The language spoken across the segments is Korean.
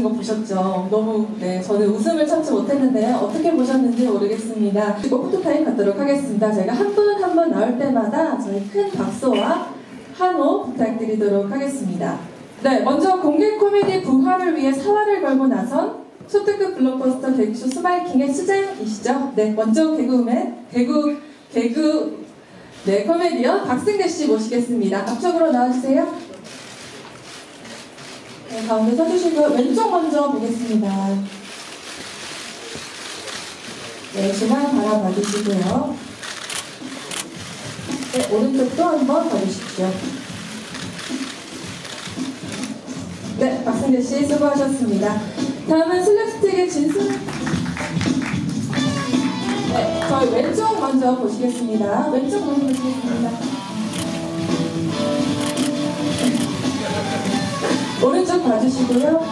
거 보셨죠? 너무 저는 웃음을 참지 못했는데요. 어떻게 보셨는지 모르겠습니다. 그리고 포토타임 갖도록 하겠습니다. 저희가 한 분 한 분 나올 때마다 저희 큰 박수와 환호 부탁드리도록 하겠습니다. 네, 먼저 공개 코미디 부활을 위해 사활을 걸고 나선 초특급 블록버스터 개그쇼 스마일킹의 수장이시죠? 네, 먼저 개그우먼, 코미디언 박승대 씨 모시겠습니다. 앞쪽으로 나와주세요. 네, 가운데 서주시고요. 왼쪽 먼저 보겠습니다. 네, 중앙 바라봐주시고요. 네, 오른쪽도 한번 봐주십시오. 네, 박승대 씨 수고하셨습니다. 다음은 슬랩스틱의 진순. 네, 저희 왼쪽 먼저 보시겠습니다. 왼쪽 먼저 보시겠습니다. 오른쪽 봐주시고요.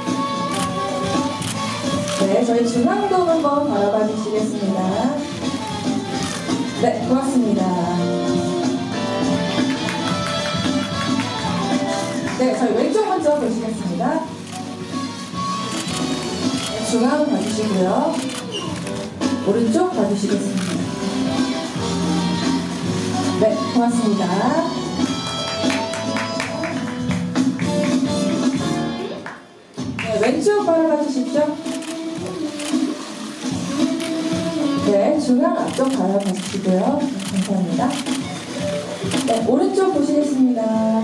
네, 저희 중앙도 한번 바라봐 주시겠습니다. 네, 고맙습니다. 네, 저희 왼쪽 먼저 보시겠습니다. 네, 중앙 봐주시고요. 오른쪽 봐주시겠습니다. 네, 고맙습니다. 네, 왼쪽 바라봐 주십시오. 네, 중앙 앞쪽 바라봐 주시고요. 감사합니다. 네, 오른쪽 보시겠습니다.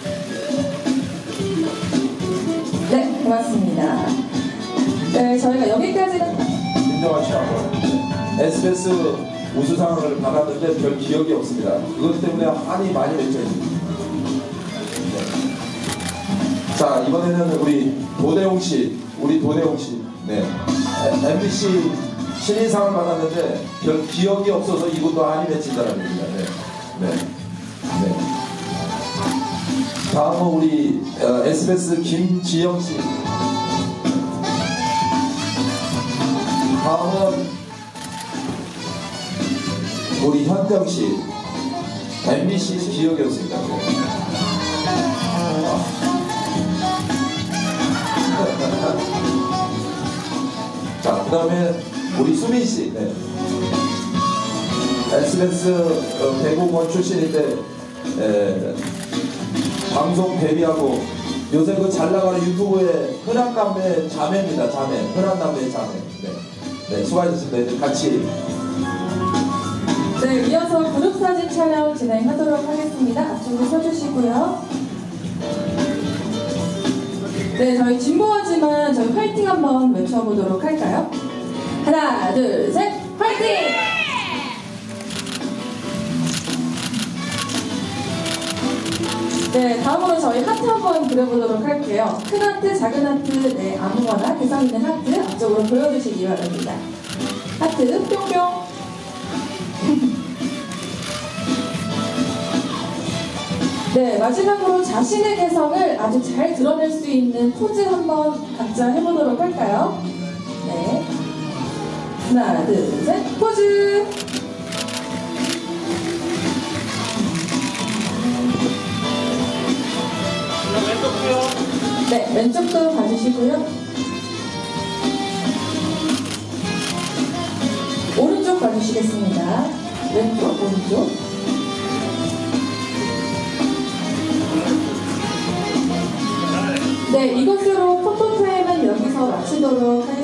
네, 고맙습니다. 네, 저희가 여기까지는 김정환 씨하고 SBS 우수상을 받았는데 별 기억이 없습니다. 그것 때문에 한이 많이 맺혀 있습니다. 네. 자, 이번에는 우리 도대웅 씨, 네, MBC 신인상을 받았는데 별 기억이 없어서 이분도 한이 맺힌다는 얘기입니다. 네. 다음은 우리 SBS 김지영 씨. 다음은 우리 현정 씨. MBC 기억이 없습니다. 자, 그 다음에 우리 수민 씨. 네. SBS 개그우먼 출신인데 방송 데뷔하고 요새 그 잘 나가는 유튜브에 흔한 남매의 자매입니다. 흔한 남매의 자매. 네, 수고하셨습니다. 이제 같이. 네, 이어서 그룹사진 촬영 진행하도록 하겠습니다. 앞쪽으로 서주시고요. 네, 저희 진보하지만 저희 화이팅 한번 외쳐보도록 할까요? 하나, 둘, 셋, 화이팅! 네, 다음으로 저희 하트 한번 그려보도록 할게요. 큰 하트, 작은 하트, 네, 아무거나 개성 있는 하트 앞쪽으로 보여주시기 바랍니다. 하트, 뿅뿅! 네, 마지막으로 자신의 개성을 아주 잘 드러낼 수 있는 포즈 한번 각자 해보도록 할까요? 네. 하나, 둘, 셋, 포즈! 네, 왼쪽도 봐주시고요. 오른쪽 봐주시겠습니다. 왼쪽, 오른쪽. 네, 이것으로 포토타임은 여기서 마치도록 하겠습니다.